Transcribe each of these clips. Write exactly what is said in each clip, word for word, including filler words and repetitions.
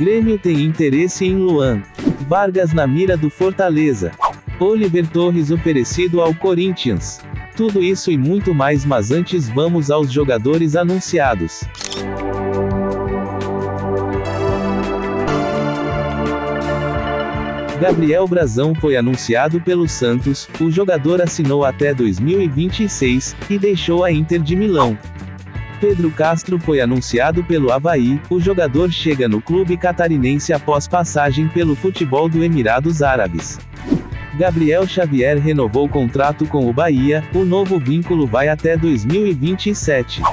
Grêmio tem interesse em Luan. Vargas na mira do Fortaleza. Oliver Torres oferecido ao Corinthians. Tudo isso e muito mais, mas antes vamos aos jogadores anunciados. Gabriel Brazão foi anunciado pelo Santos. O jogador assinou até dois mil e vinte e seis, e deixou a Inter de Milão. Pedro Castro foi anunciado pelo Avaí. O jogador chega no clube catarinense após passagem pelo futebol do Emirados Árabes. Gabriel Xavier renovou contrato com o Bahia. O novo vínculo vai até dois mil e vinte e sete.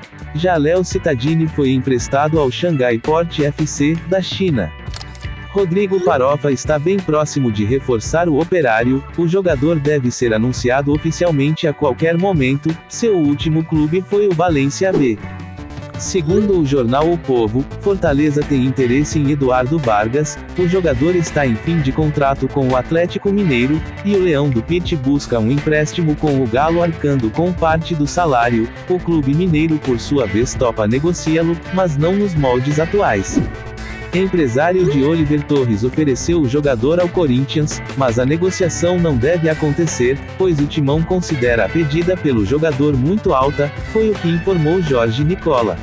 Já Léo Cittadini foi emprestado ao Xangai Port F C, da China. Rodrigo Farofa está bem próximo de reforçar o Operário. O jogador deve ser anunciado oficialmente a qualquer momento. Seu último clube foi o Valência B. Segundo o jornal O Povo, Fortaleza tem interesse em Eduardo Vargas. O jogador está em fim de contrato com o Atlético Mineiro, e o Leão do Pit busca um empréstimo com o Galo arcando com parte do salário. O clube mineiro por sua vez topa negociá-lo, mas não nos moldes atuais. Empresário de Oliver Torres ofereceu o jogador ao Corinthians, mas a negociação não deve acontecer, pois o Timão considera a pedida pelo jogador muito alta, foi o que informou Jorge Nicola.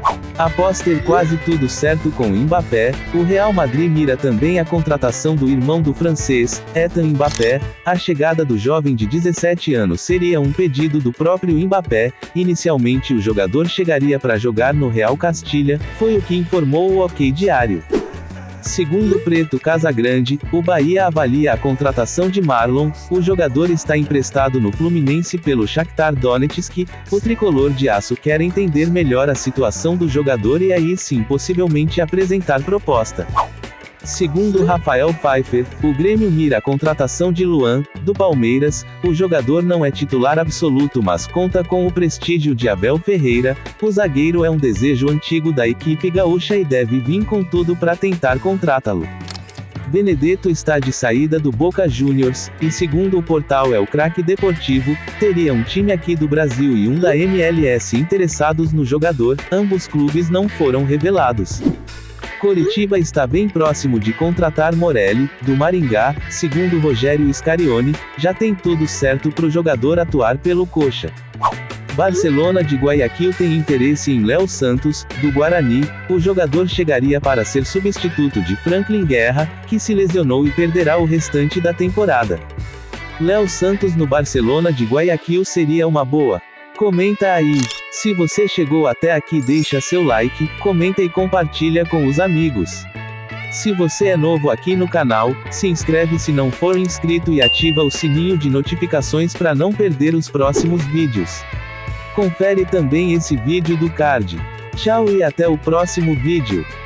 Após ter quase tudo certo com o Mbappé, o Real Madrid mira também a contratação do irmão do francês, Ethan Mbappé. A chegada do jovem de dezessete anos seria um pedido do próprio Mbappé. Inicialmente o jogador chegaria para jogar no Real Castilha, foi o que informou o OK Diário. Segundo Preto Casagrande, o Bahia avalia a contratação de Marlon. O jogador está emprestado no Fluminense pelo Shakhtar Donetsk. O tricolor de aço quer entender melhor a situação do jogador e aí sim possivelmente apresentar proposta. Segundo Rafael Pfeiffer, o Grêmio mira a contratação de Luan, do Palmeiras. O jogador não é titular absoluto, mas conta com o prestígio de Abel Ferreira. O zagueiro é um desejo antigo da equipe gaúcha e deve vir com tudo para tentar contratá-lo. Benedetto está de saída do Boca Juniors, e segundo o portal El Craque Deportivo, teria um time aqui do Brasil e um da M L S interessados no jogador. Ambos clubes não foram revelados. Coritiba está bem próximo de contratar Morelli, do Maringá. Segundo Rogério Scarione, já tem tudo certo pro jogador atuar pelo Coxa. Barcelona de Guayaquil tem interesse em Léo Santos, do Guarani. O jogador chegaria para ser substituto de Franklin Guerra, que se lesionou e perderá o restante da temporada. Léo Santos no Barcelona de Guayaquil seria uma boa. Comenta aí. Se você chegou até aqui, deixa seu like, comenta e compartilha com os amigos. Se você é novo aqui no canal, se inscreve se não for inscrito e ativa o sininho de notificações para não perder os próximos vídeos. Confere também esse vídeo do card. Tchau e até o próximo vídeo.